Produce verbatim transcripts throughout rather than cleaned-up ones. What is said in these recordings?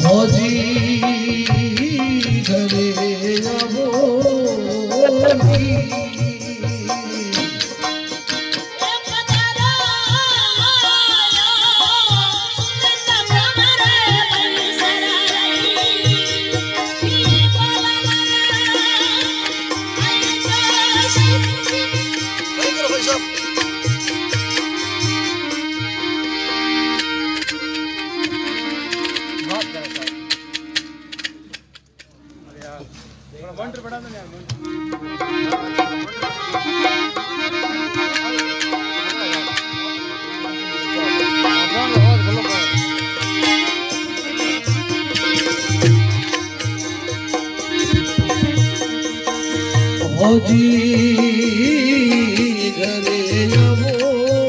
भौजी घरे आवो भौजी घरे आवो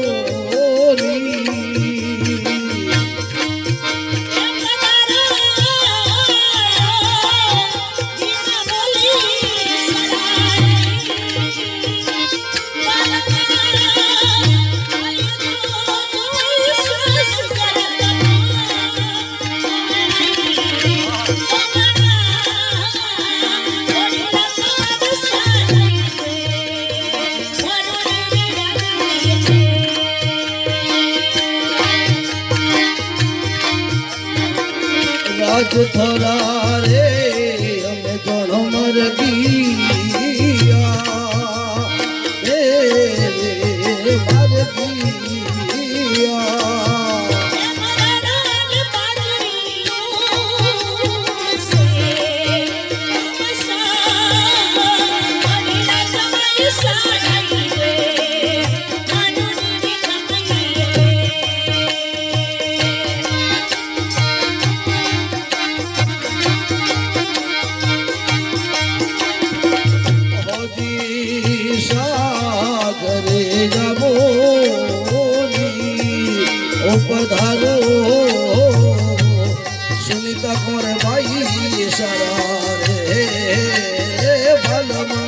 राज थोड़ा रे हमें दोनों मर गया रे मर गया पधारो सुनीता कोरे भाई सारा रे भलमा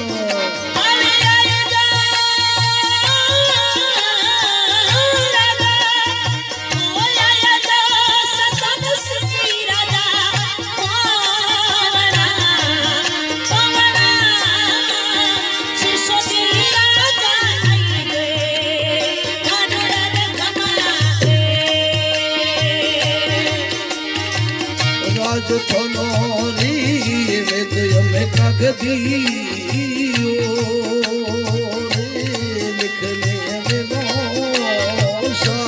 राज थोनोरी में तो हमें कागदियो रे लिखने में नौसा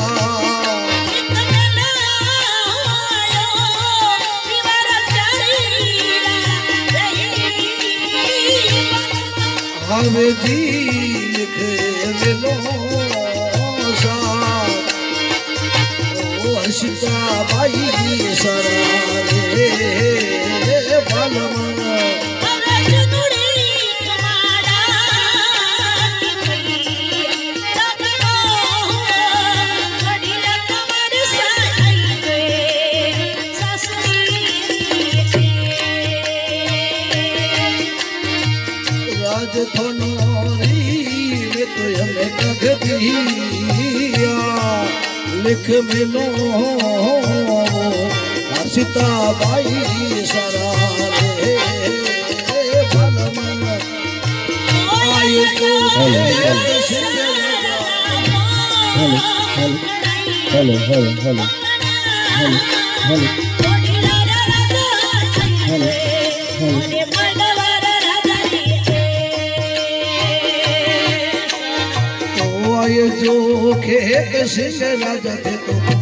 हमें जी लिखे में नौसा ओ हर्षिता बाई सारा राज थोनोरी में तो हमें कगदिया लिख मिलो हर्षिता बाई सारा रे भलमन आयु को hello hello hello hello hello hello जो खेत सिंह राजा थे तो